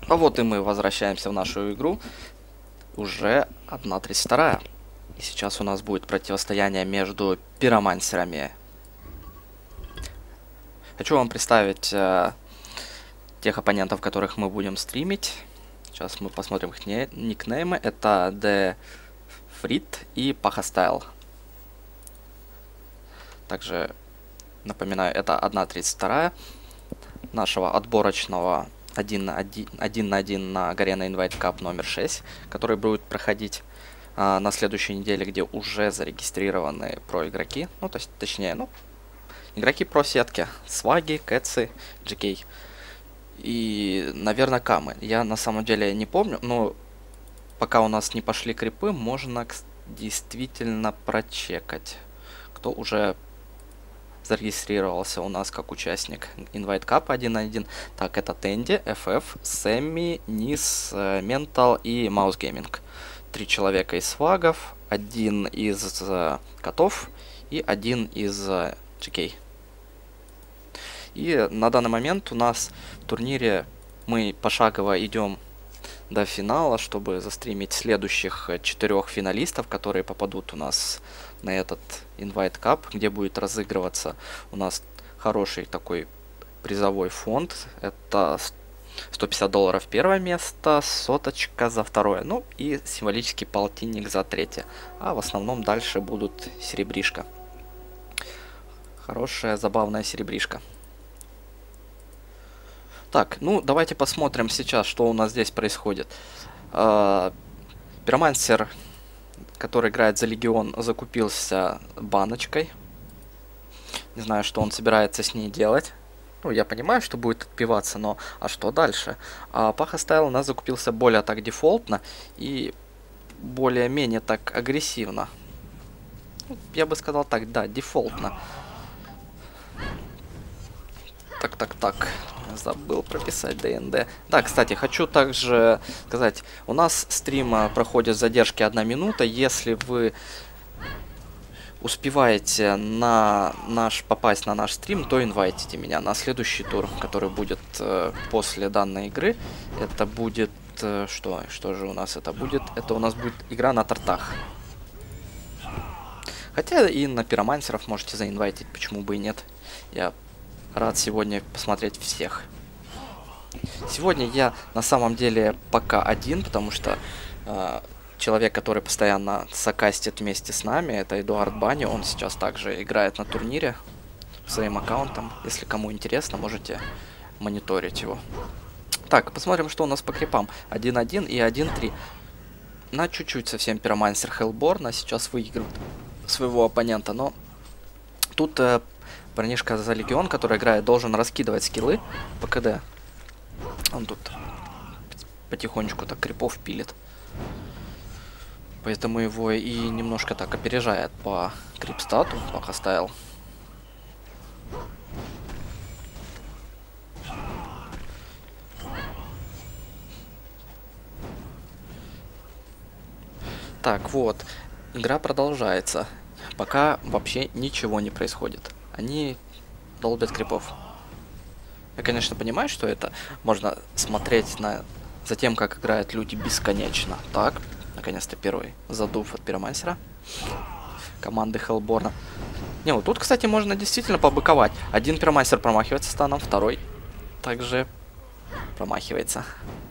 А вот и мы возвращаемся в нашу игру. Уже 1:32. И сейчас у нас будет противостояние между пиромансерами. Хочу вам представить тех оппонентов, которых мы будем стримить. Сейчас мы посмотрим их никнеймы. Это The Frit и Pachastyle. Также напоминаю, это 1:32 нашего отборочного 1 на 1 на Garena Invite Cup номер 6, который будет проходить на следующей неделе, где уже зарегистрированы про-игроки. Ну, то есть, точнее, игроки про-сетки. Сваги, Кэтсы, GK. И, наверное, Камы. Я на самом деле не помню, но пока у нас не пошли крипы, можно действительно прочекать, кто уже зарегистрировался у нас как участник Invite Cup 1 на 1. Так, это Тенди, FF, Сэмми, Низ, Ментал и Mouse Gaming. 3 человека из свагов, 1 из котов и 1 из GK. И на данный момент у нас в турнире мы пошагово идем до финала, чтобы застримить следующих 4 финалистов, которые попадут у нас на этот Invite Cup, где будет разыгрываться у нас хороший такой призовой фонд. Это $150 первое место, соточка за второе, ну и символический полтинник за третье. А в основном дальше будут серебришка. Хорошая, забавная серебришка. Так, ну давайте посмотрим сейчас, что у нас здесь происходит. Пиромансер, который играет за Легион, закупился баночкой. Не знаю, что он собирается с ней делать. Ну, я понимаю, что будет отпиваться, но а что дальше? Pachastyle у нас закупился более так дефолтно и более-менее так агрессивно. Я бы сказал так, да, дефолтно. Так. Забыл прописать ДНД. Да, кстати, хочу также сказать, у нас стрим проходит с задержки 1 минута. Если вы успеваете попасть на наш стрим, то инвайтите меня на следующий тур, который будет после данной игры. Это будет... Что же у нас это будет? Это у нас будет игра на тортах. Хотя и на пиромансеров можете заинвайтить, почему бы и нет. Я рад сегодня посмотреть всех. Сегодня я на самом деле пока один, потому что человек, который постоянно сокастит вместе с нами, это Эдуард Бани. Он сейчас также играет на турнире своим аккаунтом. Если кому интересно, можете мониторить его. Так, посмотрим, что у нас по крипам. 1-1 и 1-3. На чуть-чуть совсем пиромансер Хеллборна сейчас выигрывает своего оппонента, но тут парнишка за Легион, который играет, должен раскидывать скиллы по КД. Он тут потихонечку так крипов пилит. Поэтому его и немножко так опережает по крипстату Pachastyle. Так, вот. Игра продолжается. Пока вообще ничего не происходит. Они долбят крипов. Я, конечно, понимаю, что это можно смотреть за тем, как играют люди бесконечно. Так, наконец-то первый задув от пиромансера команды Хеллборна. Не, вот тут, кстати, можно действительно побыковать. Один пиромансер промахивается станом, второй также промахивается.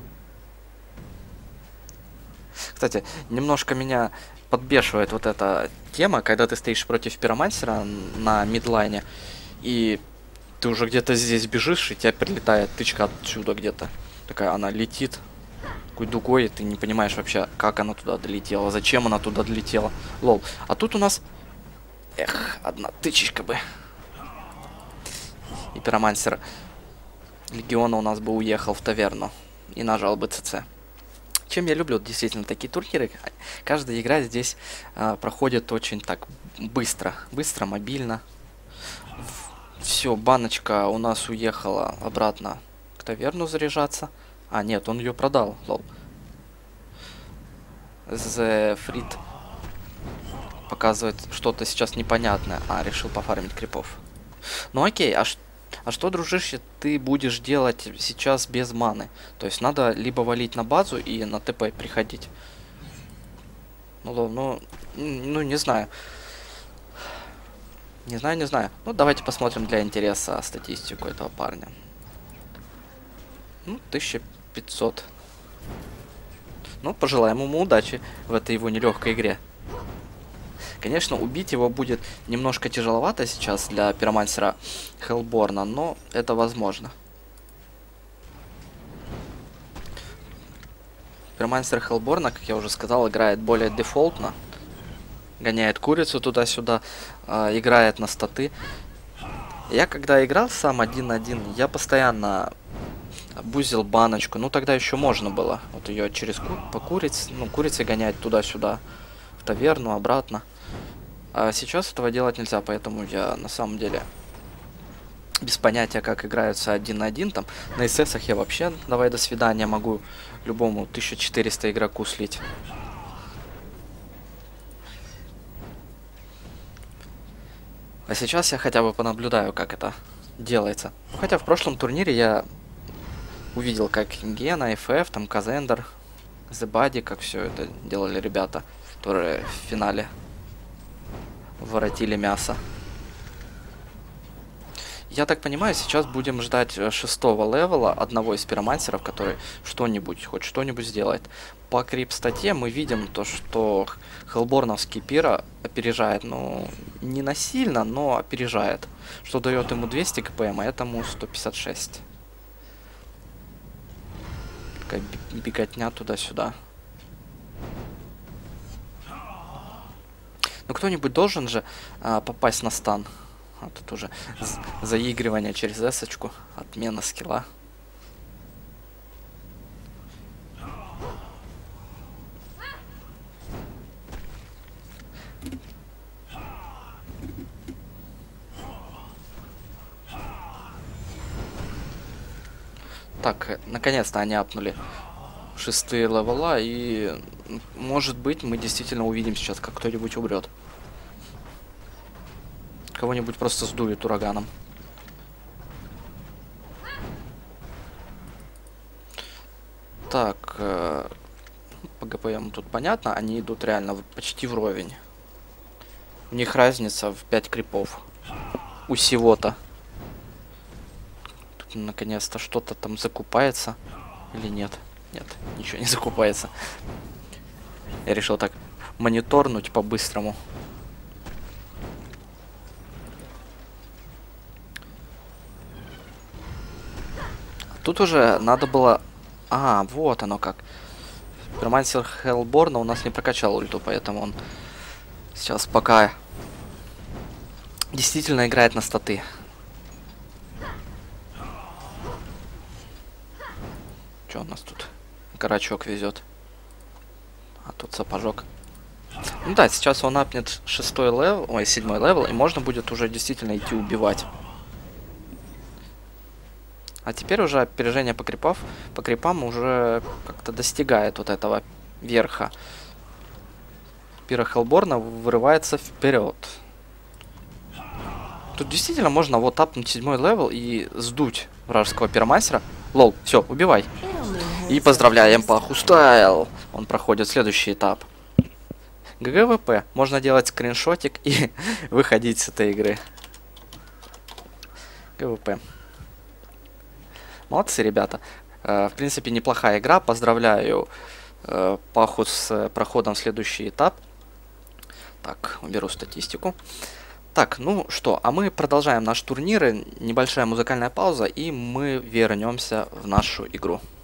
Кстати, немножко меня подбешивает вот эта тема, когда ты стоишь против пиромансера на мидлайне, и ты уже где-то здесь бежишь, и тебя прилетает тычка отсюда где-то. Такая она летит такой дугой, и ты не понимаешь вообще, как она туда долетела, зачем она туда долетела. Лол. А тут у нас... Эх, одна тычечка бы. И пиромансер Легиона у нас бы уехал в таверну и нажал бы ЦЦ. Чем я люблю действительно такие турниры. Каждая игра здесь проходит очень так быстро, мобильно. Все, баночка у нас уехала обратно к таверну заряжаться. А, нет, он ее продал, лол. The Frit показывает что-то сейчас непонятное. А, решил пофармить крипов. Ну окей, а А что, дружище, ты будешь делать сейчас без маны? То есть надо либо валить на базу и на ТП приходить. Ну, не знаю. Не знаю. Ну, давайте посмотрим для интереса статистику этого парня. Ну, 1500. Ну, пожелаем ему удачи в этой его нелегкой игре. Конечно, убить его будет немножко тяжеловато сейчас для пиромансера Хеллборна, но это возможно. Пиромансер Хеллборна, как я уже сказал, играет более дефолтно. Гоняет курицу туда-сюда, играет на статы. Я когда играл сам 1-1, я постоянно бузил баночку. Ну, тогда еще можно было. Вот ее через по курице, ну, курицей гонять туда-сюда, в таверну, обратно. А сейчас этого делать нельзя, поэтому я на самом деле без понятия, как играются 1-1. Там на ССах я вообще, давай до свидания, могу любому 1400 игроку слить. А сейчас я хотя бы понаблюдаю, как это делается. Ну, хотя в прошлом турнире я увидел, как Гена, FF, там Казендер, The Buddy, как все это делали ребята, которые в финале воротили мясо. Я так понимаю, сейчас будем ждать 6-го левела одного из пиромансеров, который что-нибудь, хоть что-нибудь сделает. По крип-статье мы видим то, что хеллборновский пира опережает, ну, не насильно, но опережает. Что дает ему 200 кпм, а этому 156. Такая беготня туда-сюда. Ну, кто-нибудь должен же попасть на стан. А тут уже заигрывание через эсочку, отмена скилла. Так, наконец-то они апнули 6-е левела, и может быть мы действительно увидим сейчас, как кто-нибудь умрет. Кого-нибудь просто сдует ураганом. Так, по ГПМ тут понятно, они идут реально почти вровень. У них разница в 5 крипов. У всего-то. Тут наконец-то что-то там закупается. Или нет? Нет, ничего не закупается. Я решил так мониторнуть по-быстрому. Тут уже надо было... А, вот оно как. Пиромансер Хеллборна у нас не прокачал ульту, поэтому он сейчас пока действительно играет на статы. Что у нас тут? Карачок везет. А тут сапожок. Ну да, сейчас он апнет 6-й левел, ой, 7-й левел, и можно будет уже действительно идти убивать. А теперь уже опережение по крипам уже как-то достигает вот этого верха. Пира Хеллборна вырывается вперед. Тут действительно можно вот апнуть 7-й левел и сдуть вражеского пиромастера. Лол, все, убивай. И поздравляем Паху Стайл. Он проходит следующий этап. ГГВП. Можно делать скриншотик и выходить с этой игры. ГВП. Молодцы, ребята. В принципе, неплохая игра. Поздравляю Паху с проходом в следующий этап. Так, уберу статистику. Так, ну что, а мы продолжаем наши турниры. Небольшая музыкальная пауза, и мы вернемся в нашу игру.